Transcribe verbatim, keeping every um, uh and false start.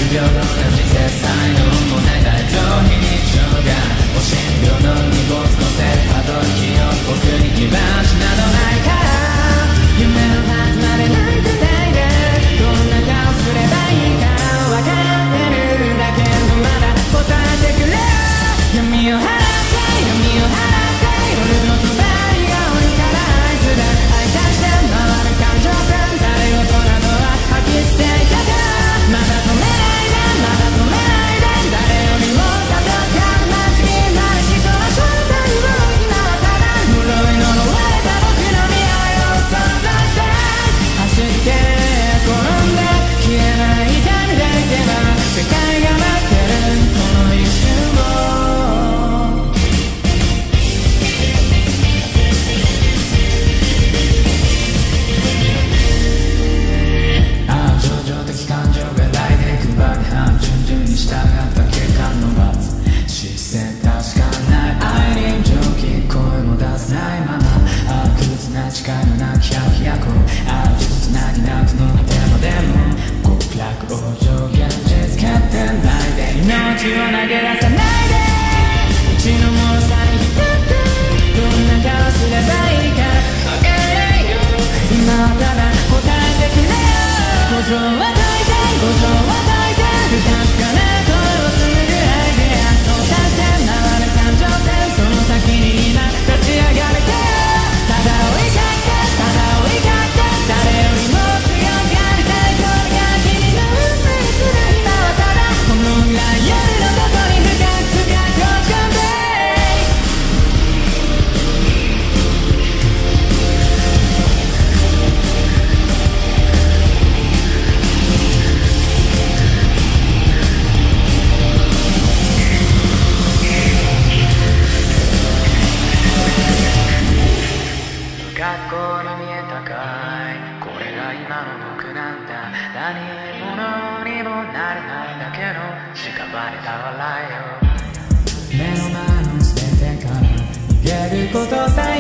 平等な人生才能もない大丈夫非日常がおしんびょうの荷物のせたときを僕に気晴らしなどないから夢のはずまで泣いてないでどんな顔すればいいか分かってるだけどまだ答えてくれ闇を払って闇を払って夜の帳が降りたらあいつで愛出して回る感情線誰事などは吐き捨ていたからまだ止めないでまだ止めないで誰よりもさとか待ちきなる人は正体を今はただ呪い呪われた僕の未来を想像して走って転んで消えない痛みでいけば世界が待ってるこの一瞬を従った結果の罰視線確かない愛臨場機声も出せないまま悪屈な誓いのなき百百あるつなぎなくの果てまでも極楽往生現実決定ないで命を投げ出さないでうちの脆さに浸ってどんな顔すればいいか分からないよ今はただ答えてくれよ五条は解いて五条は解いて不確かな声を紡ぐアイデア操作して回る感情線その先に今立ち上がれてただ追いかけただ追いかけ誰よりも強がりたいこれが君の運命する今はただこの暗い夜のどこに深く深く落ち込んで学校に見えたかいこれが今の僕なんだ何者にもなれないだけの屍た笑いよ目の前の全てから逃げることさえ